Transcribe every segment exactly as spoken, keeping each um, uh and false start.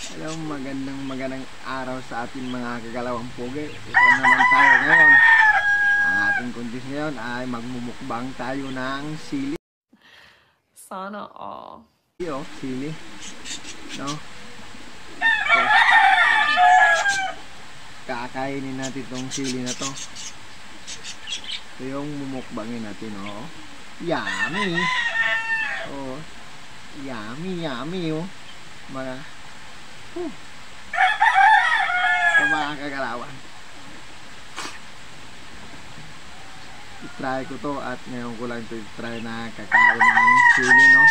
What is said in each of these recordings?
Hello, magandang magandang araw sa ating mga kagalawang pugi. Ito naman tayo ngayon. Ang ating kondis ngayon ay magmumukbang tayo ng sili. Sana all. Oh, sili. No? So, kakainin natin itong sili na to. Ito yung mumukbangin natin, oh. Yummy! Oh. Yummy, yummy, oh. Mga Huh. Ito mga kagalawan, i-try ko to at ngayon ko lang ito i-try na kakain ng sili, no?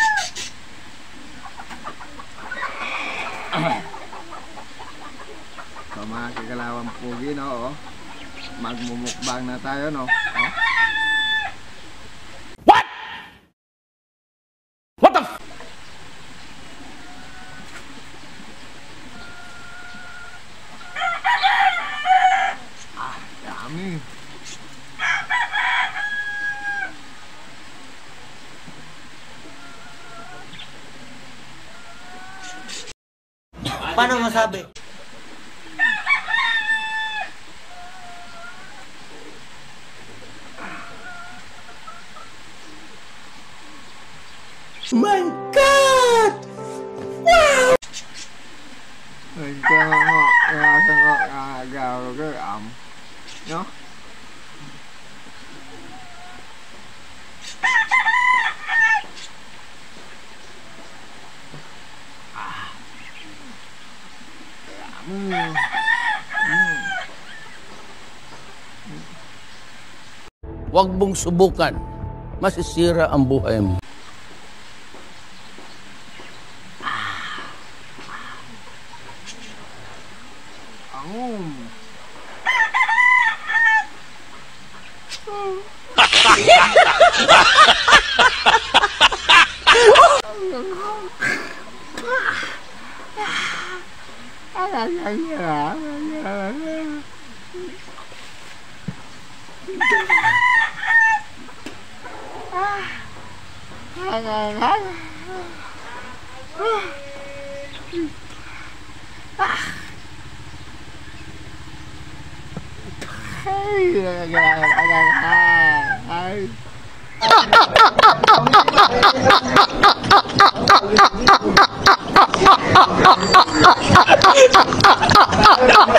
So mga kagalawan pugi, no? Oh. Magmumukbang na tayo, no? Oh. What? What the f Yummy. Paano masabi? My God! Wow! Mình cho ngọt, gà cho ngọt, gà gào rồi cái ẩm. Nó mm. Mm. Huwag mong subukan. Masisira ang buhay mo. Angum. Hey,